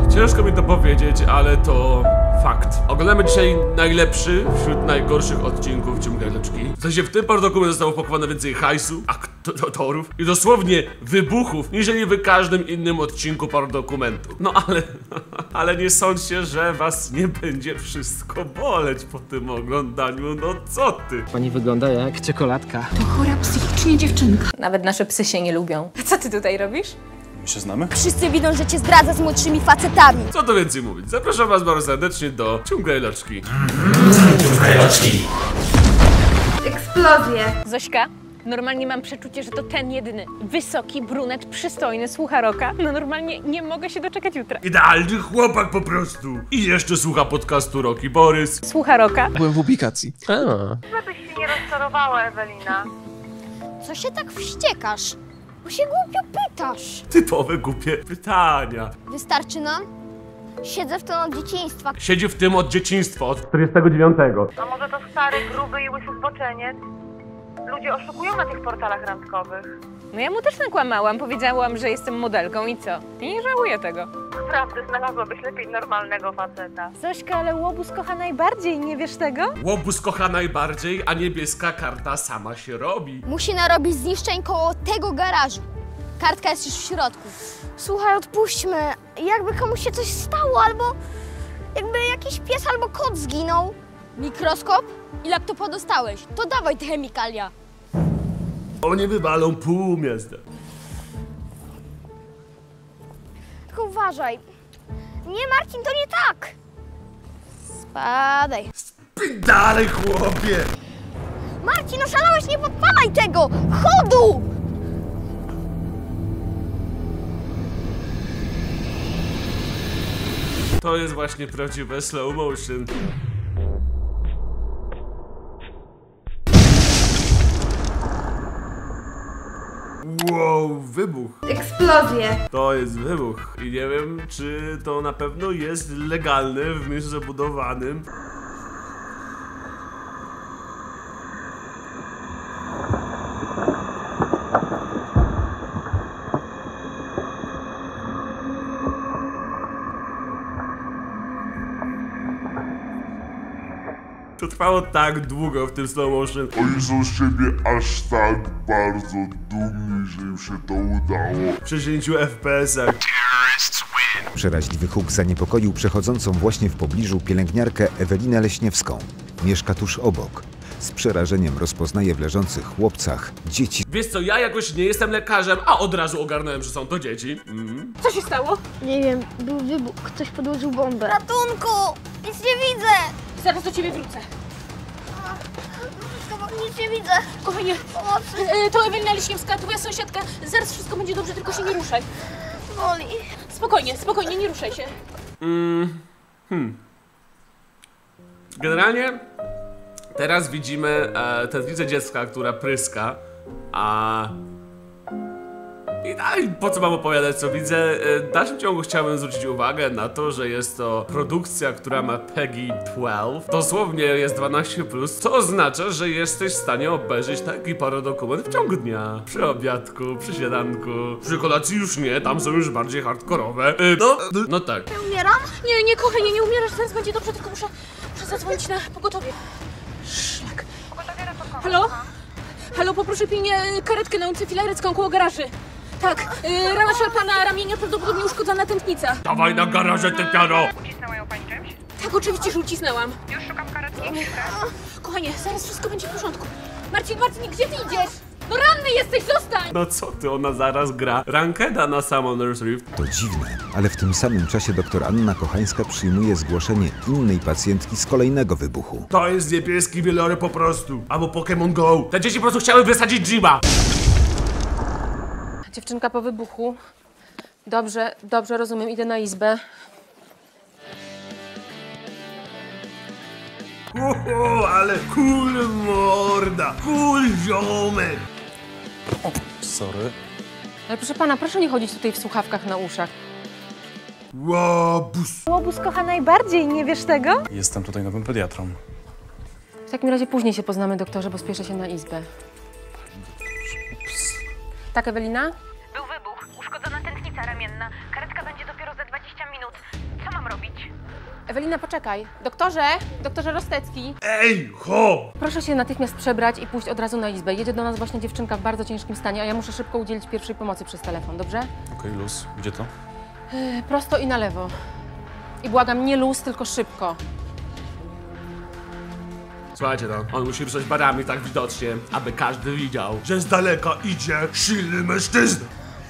Ciężko mi to powiedzieć, ale to fakt. Oglądamy dzisiaj najlepszy wśród najgorszych odcinków Ciągaileczki. W sensie w tym paradokumencie zostało pochowane więcej hajsu, aktorów i dosłownie wybuchów, niżeli w każdym innym odcinku paradokumentu. No ale nie sądźcie, że was nie będzie wszystko boleć po tym oglądaniu, no co ty? Pani wygląda jak czekoladka. To chora psychicznie dziewczynka. Nawet nasze psy się nie lubią. Co ty tutaj robisz? My się znamy? Wszyscy widzą, że cię zdradza z młodszymi facetami. Co tu więcej mówić? Zapraszam was bardzo serdecznie do Ciągaileczki. Eksplozje. Zośka, normalnie mam przeczucie, że to ten jedyny wysoki, brunet, przystojny, słucha rocka. No normalnie nie mogę się doczekać jutra. Idealny chłopak po prostu. I jeszcze słucha podcastu Roki Borys. Słucha rocka. Byłem w publikacji. Żebyś się nie rozczarowała, Ewelina. Co się tak wściekasz? Bo się głupio pytasz. Typowe głupie pytania. Wystarczy nam? Siedzę w tym od dzieciństwa. Siedzi w tym od dzieciństwa, od 49. A może to stary, gruby i łysy zboczeniec? Ludzie oszukują na tych portalach randkowych. No ja mu też nakłamałam, powiedziałam, że jestem modelką i co? I nie żałuję tego. Naprawdę znalazłabyś lepiej normalnego faceta. Zośka, ale łobuz kocha najbardziej, nie wiesz tego? Łobuz kocha najbardziej, a niebieska karta sama się robi. Musi narobić zniszczeń koło tego garażu. Kartka jest już w środku. Słuchaj, odpuśćmy. Jakby komuś się coś stało, albo jakby jakiś pies albo kot zginął. Mikroskop? I laptopa dostałeś. To dawaj te chemikalia. Oni wywalą pół miasta. Tylko uważaj. Nie, Marcin, to nie tak. Spadaj. Spij dalej, chłopie! Marcin, oszalałeś, nie podpalaj tego! Chodu! To jest właśnie prawdziwe slow motion. Wow, wybuch. Eksplozje. To jest wybuch. I nie wiem, czy to na pewno jest legalne w miejscu zabudowanym. To trwało tak długo w tym slow motion. Oni są z siebie aż tak bardzo dumni, że im się to udało. W 60 FPS-ach. Przeraźliwy huk zaniepokoił przechodzącą właśnie w pobliżu pielęgniarkę Ewelinę Leśniewską. Mieszka tuż obok. Z przerażeniem rozpoznaje w leżących chłopcach dzieci. Wiesz co, ja jakoś nie jestem lekarzem, a od razu ogarnąłem, że są to dzieci. Co się stało? Nie wiem, był wybuch. Ktoś podłożył bombę. Ratunku! Nic nie widzę! Zaraz do ciebie wrócę. Nic nie widzę. Kochanie, to Ewelina Leśniewska, twoja sąsiadka. Zaraz wszystko będzie dobrze, tylko się nie ruszaj. Boli. Spokojnie, spokojnie, nie ruszaj się. Generalnie teraz widzimy tętnicę dziecka, która pryska, i dalej, po co mam opowiadać, co widzę? W dalszym ciągu chciałbym zwrócić uwagę na to, że jest to produkcja, która ma PEGI 12. Dosłownie jest 12+, co oznacza, że jesteś w stanie obejrzeć taki paradokument w ciągu dnia. Przy obiadku, przy śniadanku, przy kolacji już nie, tam są już bardziej hardkorowe. No tak. Ja umieram? Nie, kochanie, nie umierasz, zaraz będzie dobrze, tylko muszę zadzwonić na pogotowie. Szlak. Halo? Halo, poproszę pilnie karetkę na ulicę Filarecką koło garaży. Tak, rana szarpana, ramienia, prawdopodobnie uszkodzona tętnica. Dawaj na garażę, ty piano! Ucisnęła ją pani czymś? Tak, oczywiście, że ucisnęłam. Już szukam karetki. Kochanie, zaraz wszystko będzie w porządku. Marcin, gdzie ty idziesz? No ranny jesteś, zostań! No co ty, ona zaraz gra rankeda na Summoner's Rift. To dziwne, ale w tym samym czasie doktor Anna Kochańska przyjmuje zgłoszenie innej pacjentki z kolejnego wybuchu. To jest niebieski wieloryb po prostu. Albo Pokémon Go. Te dzieci po prostu chciały wysadzić Jima. Dziewczynka po wybuchu. Dobrze, rozumiem, idę na izbę. Ale cool morda, cool ziomek. Sorry. Ale proszę pana, proszę nie chodzić tutaj w słuchawkach na uszach. Łobuz. Łobuz kocha najbardziej, nie wiesz tego? Jestem tutaj nowym pediatrą. W takim razie później się poznamy, doktorze, bo spieszę się na izbę. Tak, Ewelina? Był wybuch, uszkodzona tętnica ramienna. Karetka będzie dopiero za 20 minut. zrobić? Ewelina, poczekaj. Doktorze Rostecki. Ej, ho! Proszę się natychmiast przebrać i pójść od razu na izbę. Jedzie do nas właśnie dziewczynka w bardzo ciężkim stanie, a ja muszę szybko udzielić pierwszej pomocy przez telefon, dobrze? Okej, luz. Gdzie to? Prosto i na lewo. I błagam, nie luz, tylko szybko. Słuchajcie no, on musi ruszać barami tak widocznie, aby każdy widział, że z daleka idzie silny mężczyzna.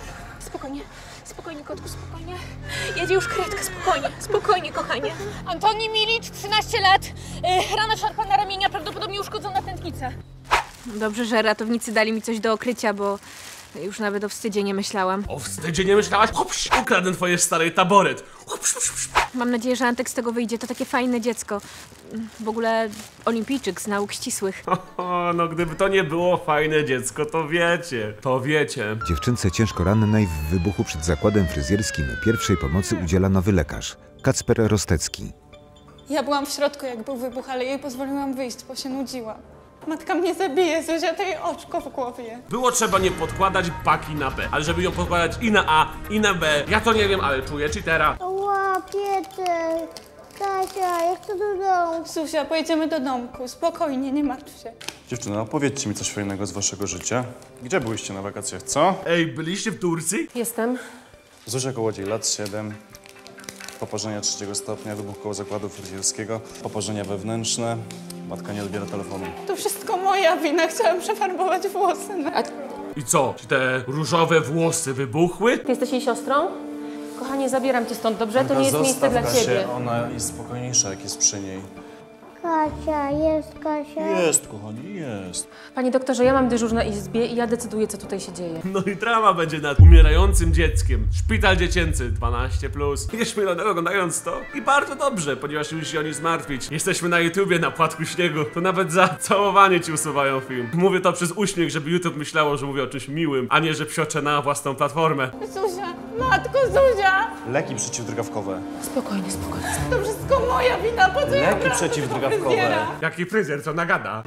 Spokojnie, kotku, spokojnie. Jedzie już karetka, spokojnie, kochanie. Antoni Milicz, 13 lat, rana szarpana ramienia, prawdopodobnie uszkodzona tętnica. Dobrze, że ratownicy dali mi coś do okrycia, bo już nawet o wstydzie nie myślałam. O wstydzie nie myślałaś? Hopsz, ukradnę twoje starej taboret. Hopsz, psz, psz. Mam nadzieję, że Antek z tego wyjdzie. To takie fajne dziecko. W ogóle olimpijczyk z nauk ścisłych. No gdyby to nie było fajne dziecko, to wiecie. Dziewczynce ciężko rannej w wybuchu przed zakładem fryzjerskim pierwszej pomocy udziela nowy lekarz, Kacper Rostecki. Ja byłam w środku, jak był wybuch, ale jej pozwoliłam wyjść, bo się nudziła. Matka mnie zabije, Zuzia, to jej oczko w głowie. Było trzeba nie podkładać paki na B, ale żeby ją podkładać i na A, i na B. Ja to nie wiem, ale czuję cheatera. Ła, Pieter, Kasia, jak to do domu? Zuzia, pojedziemy do domku, spokojnie, nie martw się. Dziewczyno, opowiedzcie mi coś fajnego z waszego życia. Gdzie byłyście na wakacjach, co? Ej, byliście w Turcji? Jestem. Zuzia Kołodziej, lat 7. Poparzenia 3 stopnia, wybuch koło zakładu fryzjerskiego, poparzenia wewnętrzne. Matka nie odbiera telefonu. To wszystko moja wina, chciałam przefarbować włosy. I co? Czy te różowe włosy wybuchły? Ty jesteś jej siostrą? Kochanie, zabieram cię stąd, dobrze? To Anka, nie jest miejsce zostaw dla Kasię, ciebie. ona jest spokojniejsza, jak jest przy niej. Kasia, jest Kasia? Jest, kochani, jest. Panie doktorze, ja mam dyżur na izbie i ja decyduję, co tutaj się dzieje. No i drama będzie nad umierającym dzieckiem. Szpital dziecięcy 12+. Nieśmielonego oglądając to. I bardzo dobrze, ponieważ już się o nic zmartwić. Jesteśmy na YouTubie, na płatku śniegu. To nawet za całowanie ci usuwają film. Mówię to przez uśmiech, żeby YouTube myślało, że mówię o czymś miłym, a nie, że psioczę na własną platformę. Zuzia, matko Zuzia! Leki przeciwdrgawkowe. Spokojnie. To wszystko moja wina, po co ja Leki przeciwdrgawkowe. Jaki fryzjer, co nagada?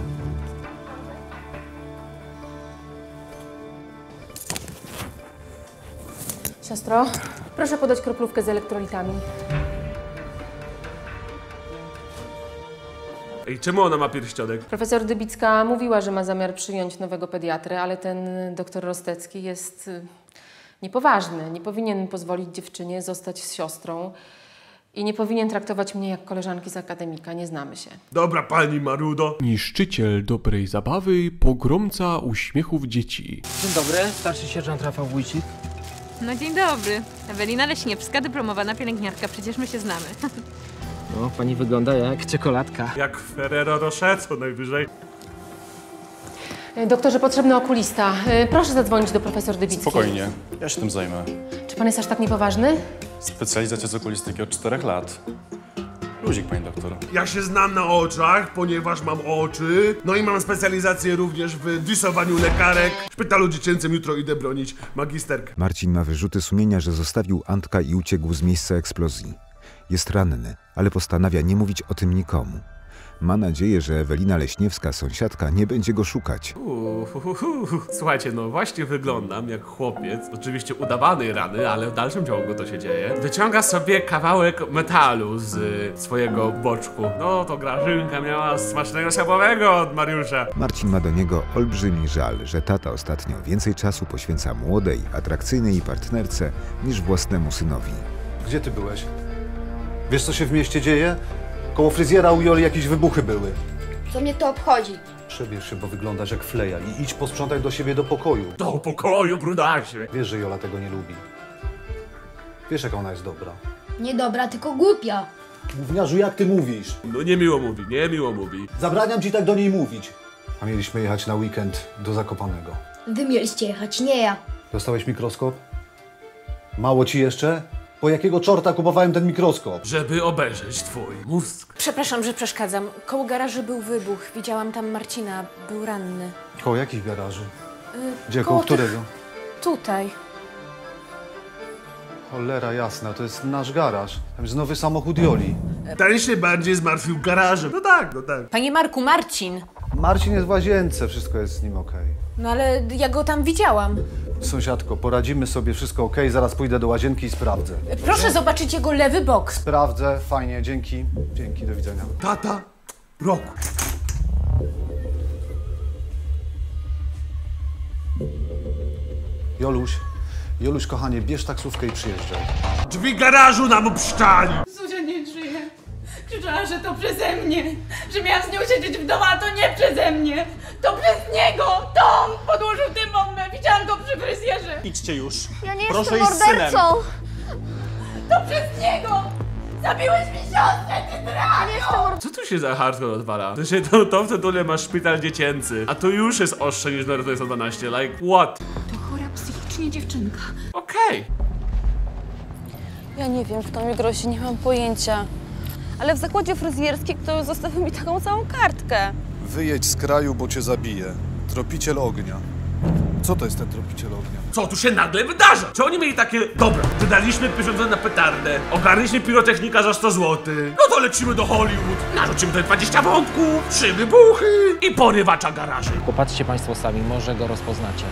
Siostro, proszę podać kroplówkę z elektrolitami. Ej, czemu ona ma pierścionek? Profesor Dybicka mówiła, że ma zamiar przyjąć nowego pediatrę, ale ten doktor Rostecki jest niepoważny. Nie powinien pozwolić dziewczynie zostać z siostrą i nie powinien traktować mnie jak koleżanki z akademika. Nie znamy się. Dobra pani Marudo. Niszczyciel dobrej zabawy, pogromca uśmiechów dzieci. Dzień dobry, starszy sierżant Rafał Wójcik. No dzień dobry. Ewelina Leśniewska, dyplomowana pielęgniarka. Przecież my się znamy. No, pani wygląda jak czekoladka. Jak Ferrero Rocher, co najwyżej. Doktorze, potrzebny okulista. Proszę zadzwonić do profesor Dybickiej. Spokojnie, ja się tym zajmę. Czy pan jest aż tak niepoważny? Specjalizacja z okulistyki od 4 lat. Luzik, pani doktor. Ja się znam na oczach, ponieważ mam oczy. No i mam specjalizację również w disowaniu lekarek. W szpitalu dziecięcym jutro idę bronić magisterkę. Marcin ma wyrzuty sumienia, że zostawił Antka i uciekł z miejsca eksplozji. Jest ranny, ale postanawia nie mówić o tym nikomu. Ma nadzieję, że Ewelina Leśniewska, sąsiadka, nie będzie go szukać. Słuchajcie, no właśnie wyglądam jak chłopiec, oczywiście udawanej rany, ale w dalszym ciągu to się dzieje. Wyciąga sobie kawałek metalu z swojego boczku. No to Grażynka miała smacznego schabowego od Mariusza. Marcin ma do niego olbrzymi żal, że tata ostatnio więcej czasu poświęca młodej, atrakcyjnej partnerce niż własnemu synowi. Gdzie ty byłeś? Wiesz, co się w mieście dzieje? Koło fryzjera u Joli jakieś wybuchy były. Co mnie to obchodzi? Przebierz się, bo wyglądasz jak fleja i idź posprzątać do siebie do pokoju. Do pokoju, brudasie. Wiesz, że Jola tego nie lubi. Wiesz, jak ona jest dobra. Nie dobra, tylko głupia. Gówniarzu, jak ty mówisz? No niemiło mówi. Zabraniam ci tak do niej mówić. A mieliśmy jechać na weekend do Zakopanego. Wy mieliście jechać, nie ja. Dostałeś mikroskop? Mało ci jeszcze? Po jakiego czorta kupowałem ten mikroskop? Żeby obejrzeć twój mózg. Przepraszam, że przeszkadzam. Koło garażu był wybuch. Widziałam tam Marcina. Był ranny. Koło jakich garaży? Gdzie, koło koło którego? Tutaj. Cholera jasna, to jest nasz garaż. Tam jest nowy samochód Joli. Ten się bardziej zmartwił garażem. No tak. Panie Marku, Marcin. Marcin jest w łazience, wszystko jest z nim okej. No ale ja go tam widziałam. Sąsiadko, poradzimy sobie, wszystko okej, zaraz pójdę do łazienki i sprawdzę. Proszę zobaczyć jego lewy bok. Sprawdzę, fajnie, dzięki. Dzięki, do widzenia. Tata, roku. Joluś, kochanie, bierz taksówkę i przyjeżdżaj. Drzwi garażu nam obszczali! Zuzia nie żyje. Krzyczała, że to przeze mnie. Że miałam z nią siedzieć w domu, a to nie przeze mnie. To przez niego. To on podłożył tę bombę. Widziałam go przy fryzjerze. Idźcie już. Ja nie Proszę jestem iść z synem. mordercą! To przez niego. Zabiłeś mi siostrę, ty Ja nie draniu. jestem mordercą! Co tu się za hardcore odwala? To w tytule masz szpital dziecięcy, a to już jest ostrze niż na Ratoje 112, like what? To chora psychicznie dziewczynka. Okej. Ja nie wiem, kto mi grozi, nie mam pojęcia. Ale w zakładzie fryzjerskim ktoś zostawił mi taką całą kartkę. Wyjedź z kraju, bo cię zabiję. Tropiciel ognia. Co to jest ten tropiciel ognia? Co tu się nagle wydarza? Czy oni mieli takie, dobra, wydaliśmy pieniądze na petardę, ogarnęliśmy pirotechnika za 100 zł, no to lecimy do Hollywood, narzucimy te 20 wątków, 3 wybuchy i porywacza garaży. Popatrzcie państwo sami, może go rozpoznacie.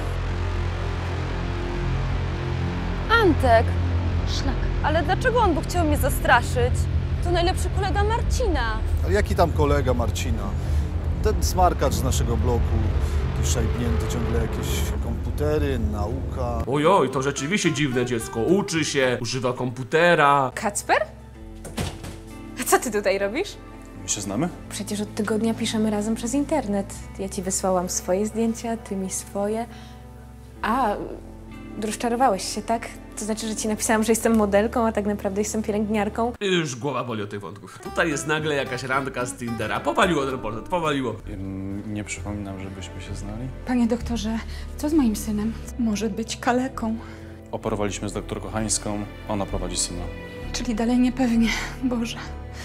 Antek! Szlak. Ale dlaczego on by chciał mnie zastraszyć? To najlepszy kolega Marcina. Ale jaki tam kolega Marcina? Ten smarkacz z naszego bloku. Jakiś szajpnięty ciągle jakieś komputery, nauka. Ojoj, to rzeczywiście dziwne dziecko, uczy się, używa komputera. Kacper? A co ty tutaj robisz? My się znamy? Przecież od tygodnia piszemy razem przez internet. Ja ci wysłałam swoje zdjęcia, ty mi swoje. A, rozczarowałeś się, tak? To znaczy, że ci napisałam, że jestem modelką, a tak naprawdę jestem pielęgniarką? Już głowa boli od tych wątków. Tutaj jest nagle jakaś randka z Tindera. Powaliło ten portret, powaliło. Nie przypominam, żebyśmy się znali. Panie doktorze, co z moim synem? Może być kaleką. Operowaliśmy z doktor Kochańską, ona prowadzi syna. Czyli dalej niepewnie. Boże.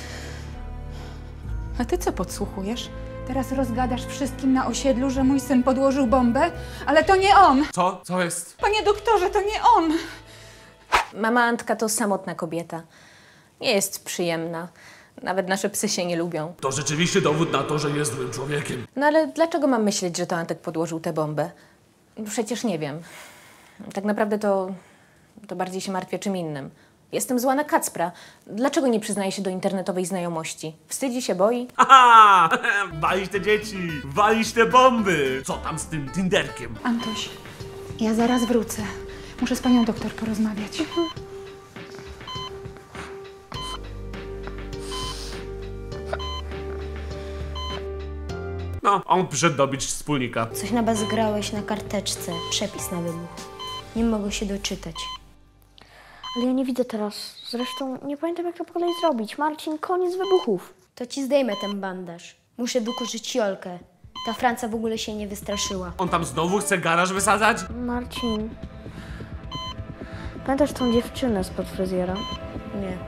A ty co podsłuchujesz? Teraz rozgadasz wszystkim na osiedlu, że mój syn podłożył bombę? Ale to nie on! Co? Co jest? Panie doktorze, to nie on! Mama Antka to samotna kobieta. Nie jest przyjemna. Nawet nasze psy się nie lubią. To rzeczywiście dowód na to, że jest złym człowiekiem. No ale dlaczego mam myśleć, że to Antek podłożył tę bombę? Przecież nie wiem. Tak naprawdę to bardziej się martwię czym innym. Jestem zła na Kacpra. Dlaczego nie przyznaje się do internetowej znajomości? Wstydzi się, boi? Aha! Walić te dzieci! Walić te bomby! Co tam z tym Tinderkiem? Antoś, ja zaraz wrócę. Muszę z panią doktor porozmawiać. No, on przyszedł dobić wspólnika. Coś na was grałeś na karteczce. Przepis na wybuch. Nie mogę się doczytać. Ale ja nie widzę teraz. Zresztą nie pamiętam, jak to kolej zrobić. Marcin, koniec wybuchów. To ci zdejmę ten bandaż. Muszę wykurzyć Jolkę. Ta Franca w ogóle się nie wystraszyła. On tam znowu chce garaż wysadzać? Marcin, pamiętasz tą dziewczynę spod fryzjera? Nie.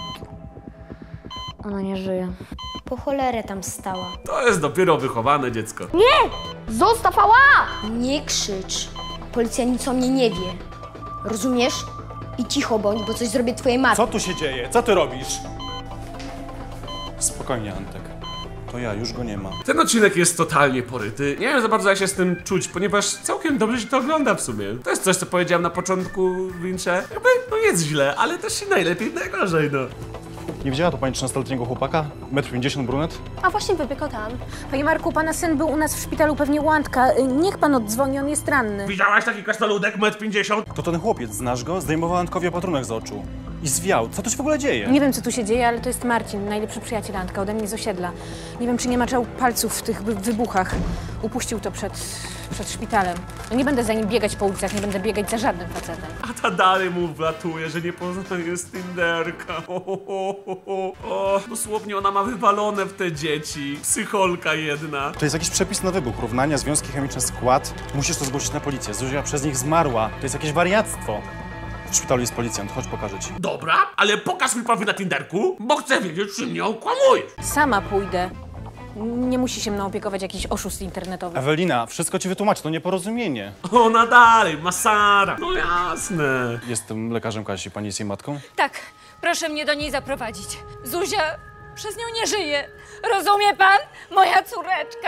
Ona nie żyje. Po cholerę tam stała. To jest dopiero wychowane dziecko. Nie! Zostaw, ała! Nie krzycz. Policja nic o mnie nie wie. Rozumiesz? I cicho bądź, bo coś zrobię twojej matce. Co tu się dzieje? Co ty robisz? Spokojnie, Antek. To ja, już go nie ma. Ten odcinek jest totalnie poryty. Nie wiem za bardzo jak się z tym czuć, ponieważ całkiem dobrze się to ogląda w sumie. To jest coś, co powiedziałem na początku w intrze. Jakby, no jest źle, ale też i najlepiej, najgorzej, no. Nie widziała to pani 13-letniego chłopaka? 1,50 m, brunet? A właśnie wybiegł tam. Panie Marku, pana syn był u nas w szpitalu, pewnie u Antka. Niech pan oddzwoni, on jest ranny. Widziałaś taki krasnoludek 1,50 m? To ten chłopiec, znasz go? Zdejmował Antkowi opatrunek z oczu. I zwiał. Co tu się w ogóle dzieje? Nie wiem, co tu się dzieje, ale to jest Marcin, najlepszy przyjaciel Antka, ode mnie z osiedla. Nie wiem, czy nie maczał palców w tych wybuchach. Upuścił to przed szpitalem. No nie będę za nim biegać po ulicach, nie będę biegać za żadnym facetem. A ta dalej mu wlatuje, że nie poznaje z Tinderka. O, dosłownie ona ma wywalone w te dzieci. Psycholka jedna. To jest jakiś przepis na wybuch. Równania, związki chemiczne, skład. Musisz to zgłosić na policję. Zuzia przez nich zmarła. To jest jakieś wariactwo. W szpitalu jest policjant, chodź pokażę ci. Dobra, ale pokaż mi profil na Tinderku, bo chcę wiedzieć, czy mnie okłamujesz. Sama pójdę. Nie musi się mną opiekować jakiś oszust internetowy. Ewelina, wszystko ci wytłumaczę, to nieporozumienie. Ona dalej, Masara. No jasne. Jestem lekarzem Kasi, pani jest jej matką? Tak, proszę mnie do niej zaprowadzić. Zuzia przez nią nie żyje. Rozumie pan? Moja córeczka.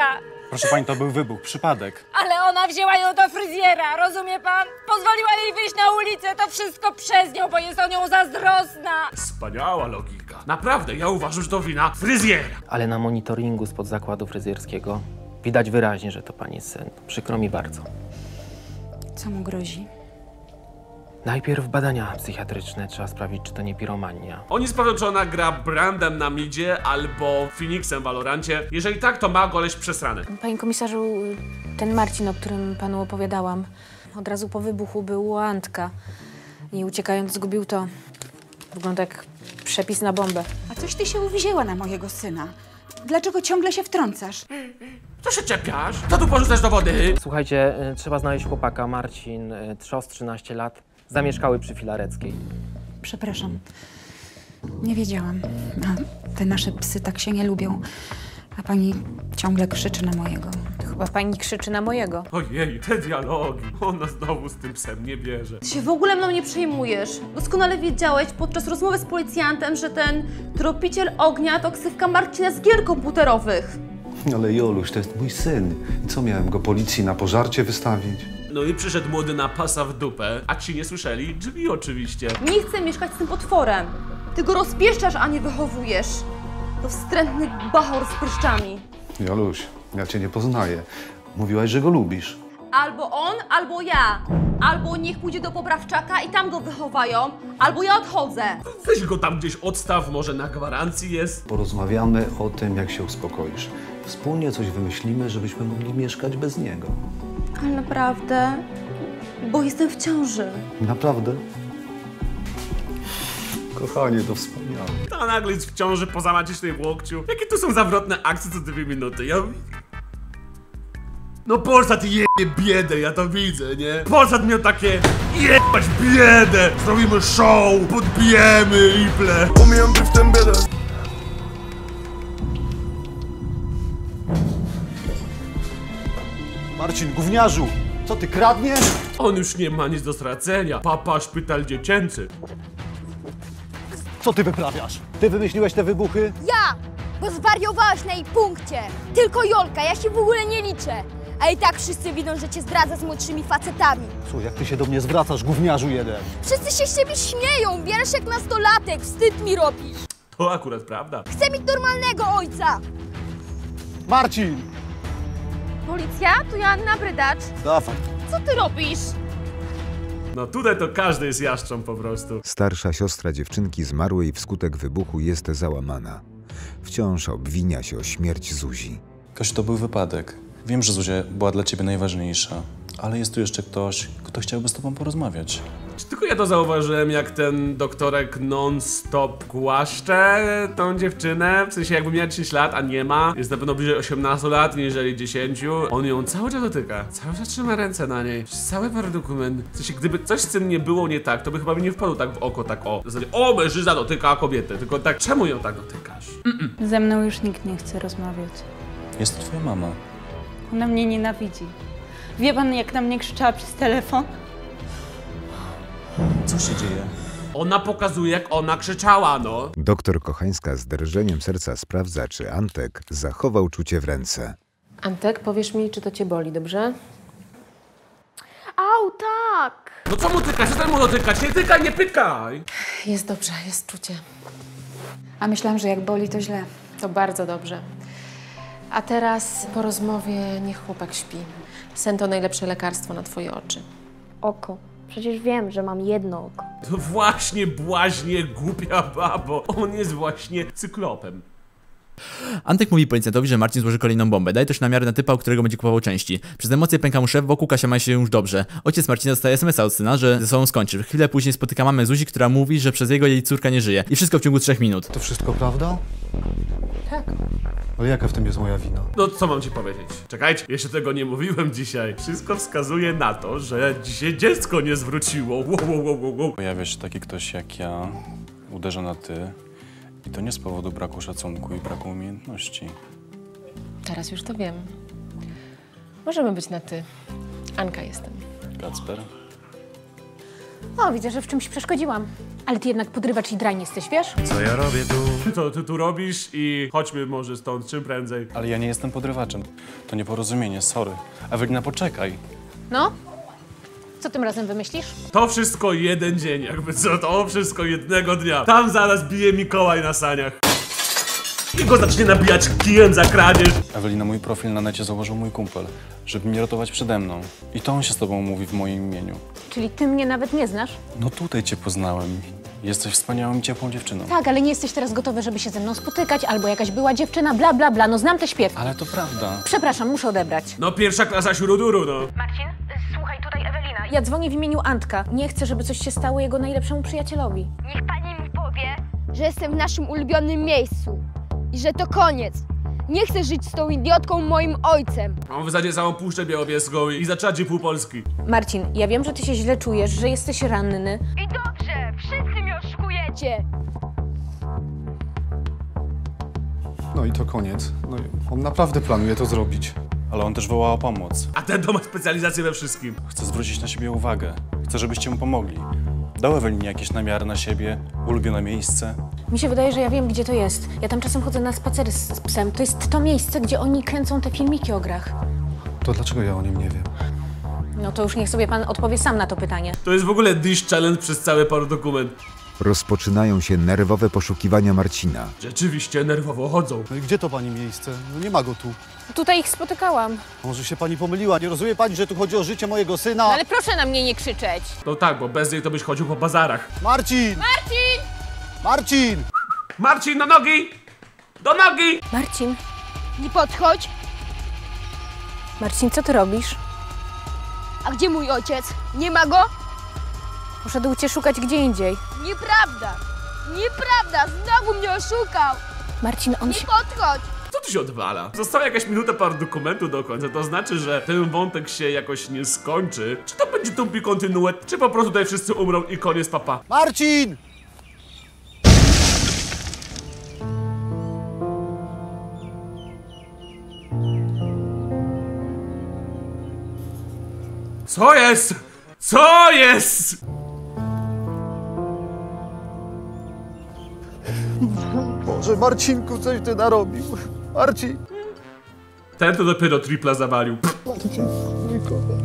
Proszę pani, to był wybuch, przypadek. Ale ona wzięła ją do fryzjera, rozumie pan? Pozwoliła jej wyjść na ulicę, to wszystko przez nią, bo jest o nią zazdrosna. Wspaniała logika. Naprawdę, ja uważam, że to wina fryzjera. Ale na monitoringu spod zakładu fryzjerskiego widać wyraźnie, że to pani syn. Przykro mi bardzo. Co mu grozi? Najpierw badania psychiatryczne, trzeba sprawdzić, czy to nie piromania. Oni sprawią, czy ona gra Brandem na midzie albo Phoenixem w Valorancie. Jeżeli tak, to ma goleś przesrany. Panie komisarzu, ten Marcin, o którym panu opowiadałam, od razu po wybuchu był u Antka i uciekając zgubił to. Wygląda jak przepis na bombę. A coś ty się uwzięła na mojego syna? Dlaczego ciągle się wtrącasz? Co się czepiasz? Co tu porzucasz do wody? Słuchajcie, trzeba znaleźć chłopaka. Marcin, trzos 13 lat. Zamieszkały przy Filareckiej. Przepraszam. Nie wiedziałam. Te nasze psy tak się nie lubią. A pani ciągle krzyczy na mojego. Chyba pani krzyczy na mojego. Ojej, te dialogi. Ona znowu z tym psem nie bierze. Ty się w ogóle mną nie przejmujesz. Doskonale wiedziałeś podczas rozmowy z policjantem, że ten tropiciel ognia to ksywka Marcina z gier komputerowych. Ale Joluś, to jest mój syn. I co, miałem go policji na pożarcie wystawić? No i przyszedł młody na pasa w dupę, a ci nie słyszeli? Drzwi oczywiście. Nie chcę mieszkać z tym potworem. Ty go rozpieszczasz, a nie wychowujesz. To wstrętny bachor z pryszczami. Joluś, ja cię nie poznaję. Mówiłaś, że go lubisz. Albo on, albo ja. Albo niech pójdzie do poprawczaka i tam go wychowają, albo ja odchodzę. Weź go tam gdzieś odstaw, może na gwarancji jest. Porozmawiamy o tym, jak się uspokoisz. Wspólnie coś wymyślimy, żebyśmy mogli mieszkać bez niego. Ale naprawdę? Bo jestem w ciąży. Naprawdę? Kochanie, to wspaniałe. Ta nagle jest w ciąży po zamacicznej w łokciu. Jakie tu są zawrotne akcje co 2 minuty? No Polsat jebie biedę, ja to widzę, nie? Polsat miał takie jebać biedę! Zrobimy show, podbijemy iple. Umiem być w tym biedę. Marcin, gówniarzu! Co ty, kradniesz? On już nie ma nic do stracenia. Papa szpital dziecięcy. Co ty wyprawiasz? Ty wymyśliłeś te wybuchy? Ja! Bo zwariowałeś na jej punkcie. Tylko Jolka, ja się w ogóle nie liczę. A i tak wszyscy widzą, że cię zdradza z młodszymi facetami. Słuchaj, jak ty się do mnie zwracasz, gówniarzu jeden? Wszyscy się z ciebie śmieją, bierasz jak nastolatek, wstyd mi robisz. To akurat prawda. Chcę mieć normalnego ojca. Marcin! Policja? To Joanna Brydacz. Dawaj. Co ty robisz? No tutaj to każdy jest jaszczą po prostu. Starsza siostra dziewczynki zmarłej wskutek wybuchu jest załamana. Wciąż obwinia się o śmierć Zuzi. Kasiu, to był wypadek. Wiem, że Zuzia była dla ciebie najważniejsza, ale jest tu jeszcze ktoś, kto chciałby z tobą porozmawiać. Czy tylko ja to zauważyłem, jak ten doktorek non-stop głaszcze tą dziewczynę? W sensie jakby miała 10 lat, a nie ma. Jest na pewno bliżej 18 lat, niżeli 10. On ją cały czas dotyka. Cały czas trzyma ręce na niej. Cały parę dokument. W sensie, gdyby coś z tym nie było nie tak, to by chyba mi nie wpadł tak w oko, tak o. W zasadzie, o, mężczyzna dotyka kobietę. Tylko tak, czemu ją tak dotykasz? Ze mną już nikt nie chce rozmawiać. Jest to twoja mama. Ona mnie nienawidzi. Wie pan, jak na mnie krzyczała przez telefon? Co się dzieje? Ona pokazuje, jak ona krzyczała, no. Doktor Kochańska z drżeniem serca sprawdza, czy Antek zachował czucie w ręce. Antek, powiesz mi, czy to cię boli, dobrze? Au, tak. No co mu tykać? Co mu dotykać? Nie tykaj, nie pykaj! Jest dobrze, jest czucie. A myślałam, że jak boli, to źle. To bardzo dobrze. A teraz po rozmowie niech chłopak śpi. Sen to najlepsze lekarstwo na twoje oczy. Oko. Przecież wiem, że mam jedno oko. To właśnie błaźnie, głupia babo. On jest właśnie cyklopem. Antek mówi policjantowi, że Marcin złoży kolejną bombę. Daje też namiary na typa, u którego będzie kupował części. Przez emocje pęka mu szef, wokół Kasia ma się już dobrze. Ojciec Marcina dostaje SMS-a od syna, że ze sobą skończy. Chwilę później spotyka mamę Zuzi, która mówi, że przez jego jej córka nie żyje. I wszystko w ciągu 3 minut. To wszystko prawda? Tak. Ale jaka w tym jest moja wina? No co mam ci powiedzieć? Czekajcie, jeszcze tego nie mówiłem dzisiaj. Wszystko wskazuje na to, że dzisiaj dziecko nie zwróciło. Wow. Pojawia się taki ktoś jak ja, uderza na ty. I to nie z powodu braku szacunku i braku umiejętności. Teraz już to wiem. Możemy być na ty. Anka jestem. Kacper? O, widzę, że w czymś przeszkodziłam. Ale ty jednak podrywacz i drań jesteś, wiesz? Co ja robię tu? Co ty tu robisz i chodźmy może stąd czym prędzej. Ale ja nie jestem podrywaczem. To nieporozumienie, sorry. Ewelina, poczekaj. No? Co tym razem wymyślisz? To wszystko jeden dzień, jakby co, to wszystko jednego dnia. Tam zaraz bije Mikołaj na saniach. I go zacznie nabijać kijem za kradzież. Ewelina, mój profil na necie założył mój kumpel, żeby mnie ratować przede mną. I to on się z tobą mówi w moim imieniu. Czyli ty mnie nawet nie znasz? No tutaj cię poznałem. Jesteś wspaniałą i ciepłą dziewczyną. Tak, ale nie jesteś teraz gotowy, żeby się ze mną spotykać, albo jakaś była dziewczyna, bla bla bla, no znam te śpiew. Ale to prawda. Przepraszam, muszę odebrać. No pierwsza klasa śruduru, no. Marcin, słuchaj, tutaj Ewelina. Ja dzwonię w imieniu Antka. Nie chcę, żeby coś się stało jego najlepszemu przyjacielowi. Niech pani mi powie, że jestem w naszym ulubionym miejscu i że to koniec. Nie chcę żyć z tą idiotką, moim ojcem. On wysadzie całą Puszczę Białowieską i zaczadzi pół Polski. Marcin, ja wiem, że ty się źle czujesz, że jesteś ranny. I dobrze, wszyscy mnie oszukujecie. No i to koniec. No i on naprawdę planuje to zrobić. Ale on też woła o pomoc. A ten to ma specjalizację we wszystkim. Chce zwrócić na siebie uwagę. Chce, żebyście mu pomogli. Dał Ewelinie jakieś namiary na siebie, ulubione miejsce. Mi się wydaje, że ja wiem, gdzie to jest. Ja tam czasem chodzę na spacery z psem. To jest to miejsce, gdzie oni kręcą te filmiki o grach. To dlaczego ja o nim nie wiem? No to już niech sobie pan odpowie sam na to pytanie. To jest w ogóle dish challenge przez cały dokument. Rozpoczynają się nerwowe poszukiwania Marcina. Rzeczywiście nerwowo chodzą. No i gdzie to pani miejsce? No nie ma go tu. Tutaj ich spotykałam. Może się pani pomyliła, nie rozumie pani, że tu chodzi o życie mojego syna? No ale proszę na mnie nie krzyczeć. No tak, bo bez niej to byś chodził po bazarach. Marcin! Marcin! Marcin! Marcin, do nogi! Do nogi! Marcin! Nie podchodź. Marcin, co ty robisz? A gdzie mój ojciec? Nie ma go? Poszedł cię szukać gdzie indziej. Nieprawda! Nieprawda! Znowu mnie oszukał! Marcin, on Nie się... podchodź! Co tu się odwala? Została jakaś minuta dokumentu do końca, to znaczy, że ten wątek się jakoś nie skończy. Czy to będzie tumpi kontynuet, czy po prostu tutaj wszyscy umrą i koniec, papa? Marcin! Co jest? Co jest? Boże, Marcinku, coś ty narobił. Marcin! Ten to dopiero tripla zawalił. Marcin, mój kochany.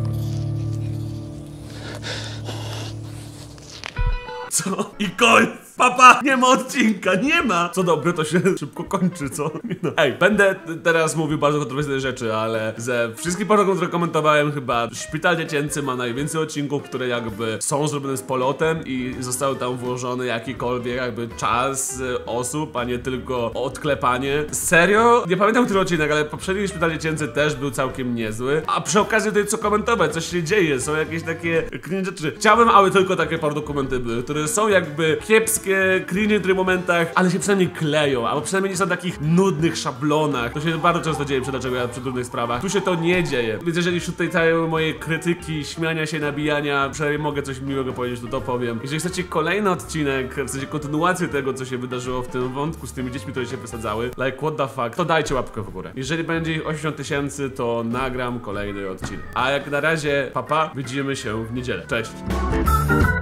Co? I koniec! Papa! Nie ma odcinka, nie ma! Co dobre, to się szybko kończy, co? No. Ej, będę teraz mówił bardzo kontrowersyjne rzeczy, ale ze wszystkich paragonów, które komentowałem, chyba Szpital Dziecięcy ma najwięcej odcinków, które jakby są zrobione z polotem i zostały tam włożone jakikolwiek jakby czas osób, a nie tylko odklepanie. Serio? Nie pamiętam który odcinek, ale poprzedni Szpital Dziecięcy też był całkiem niezły. A przy okazji tutaj co komentować, coś się dzieje, są jakieś takie cringe rzeczy. Chciałbym, aby tylko takie dokumenty były, które są jakby kiepskie, cringe w tych momentach, ale się przynajmniej kleją, albo przynajmniej nie są w takich nudnych szablonach. To się bardzo często dzieje przy trudnych sprawach. Tu się to nie dzieje. Więc jeżeli wśród tej całej mojej krytyki, śmiania się, nabijania, przynajmniej mogę coś miłego powiedzieć, to powiem. Jeżeli chcecie kolejny odcinek, w sensie kontynuację tego, co się wydarzyło w tym wątku z tymi dziećmi, które się wysadzały, like what the fuck, to dajcie łapkę w górę. Jeżeli będzie ich 80 000, to nagram kolejny odcinek. A jak na razie, papa, widzimy się w niedzielę. Cześć!